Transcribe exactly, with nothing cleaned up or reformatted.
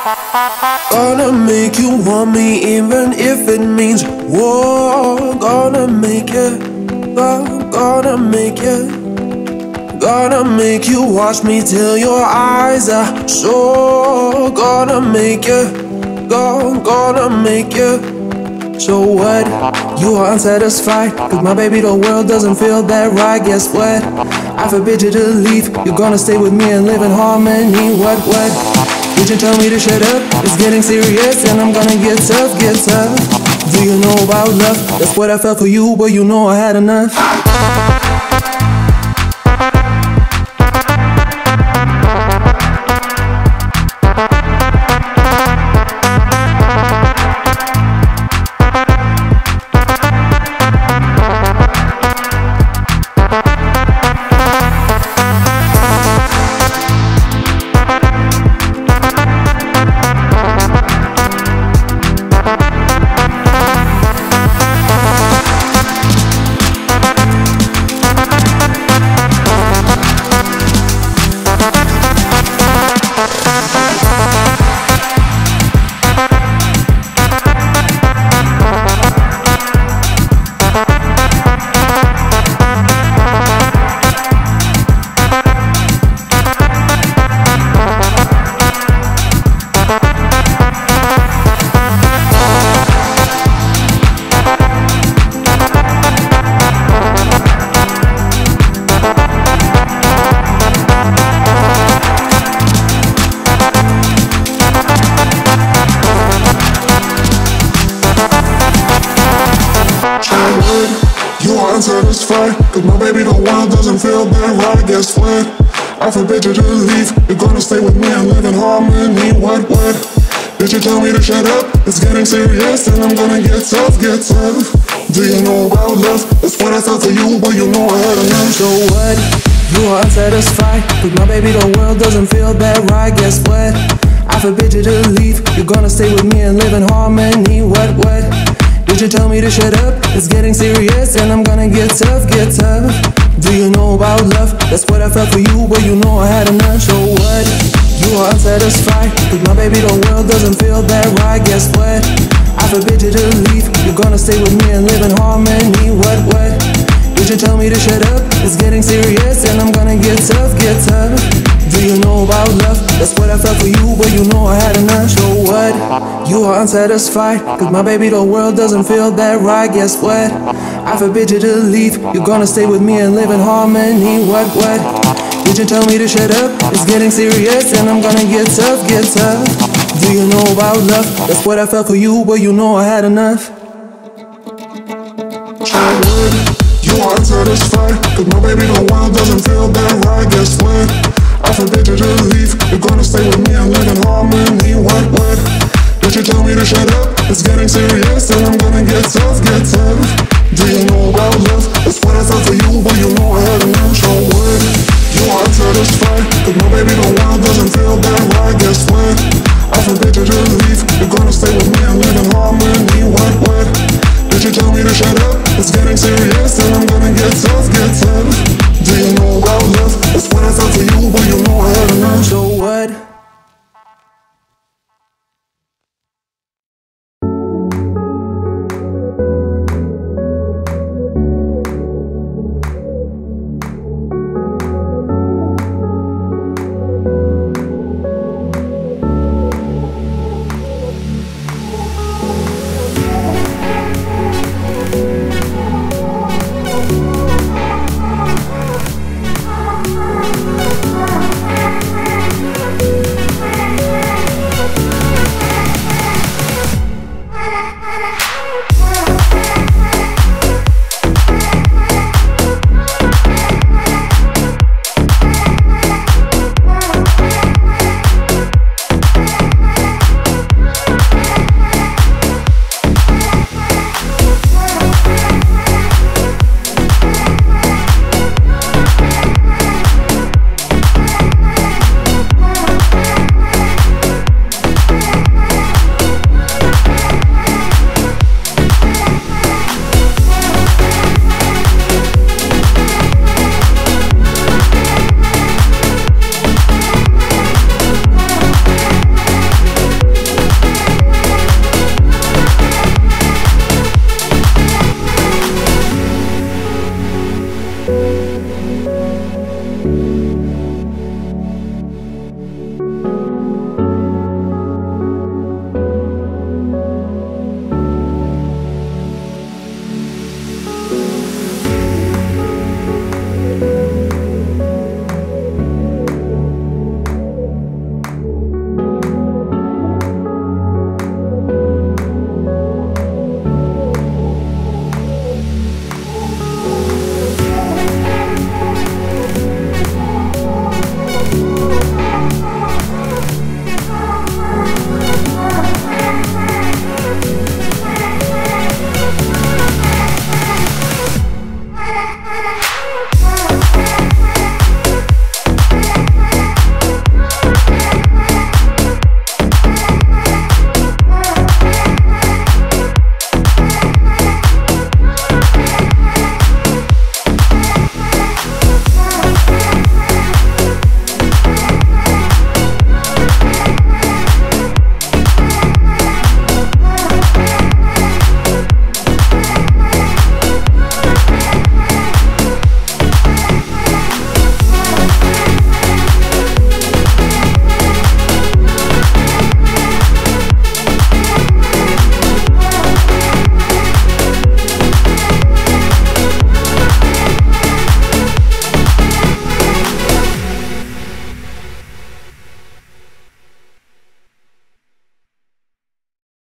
Gonna make you want me even if it means war. Gonna make you, go- gonna make you, gonna make you watch me till your eyes are sore. Gonna make you, go, gonna make you. So what? You are unsatisfied, cause my baby the world doesn't feel that right. Guess what? I forbid you to leave. You're gonna stay with me and live in harmony. What, what? Did you tell me to shut up? It's getting serious and I'm gonna get tough, get tough. Do you know about love? That's what I felt for you, but you know I had enough. You are unsatisfied, cause my baby the world doesn't feel that right. Guess what? I forbid you to leave. You're gonna stay with me and live in harmony. What, what? Did you tell me to shut up? It's getting serious and I'm gonna get tough, get tough. Do you know about love? That's what I felt for you, but you know I had enough. So what? You are unsatisfied, cause my baby the world doesn't feel that right. Guess what? I forbid you to leave. You're gonna stay with me and live in harmony. What, what? Did you tell me to shut up? It's getting serious and I'm gonna get tough, get tough. Do you know about love? That's what I felt for you, but you know I had enough. So what? You are unsatisfied, cause my baby the world doesn't feel that right. Guess what? I forbid you to leave. You're gonna stay with me and live in harmony. What, what? Did you tell me to shut up? It's getting serious and I'm gonna get tough, get tough. Do you know about love? That's what I felt for you, but you know I had enough. So what? You are unsatisfied, cause my baby the world doesn't feel that right. Guess what? I forbid you to leave. You're gonna stay with me and live in harmony. What, what? Did you tell me to shut up? It's getting serious and I'm gonna get tough, get tough. Do you know about love? That's what I felt for you, but you know I had enough. So what? You are unsatisfied, cause my baby the world doesn't feel that right. Guess what? I forbid you to leave. You're gonna stay with me and live in harmony. What, what? Did you tell me to shut up? It's getting serious and I'm gonna get tough, get tough. Do you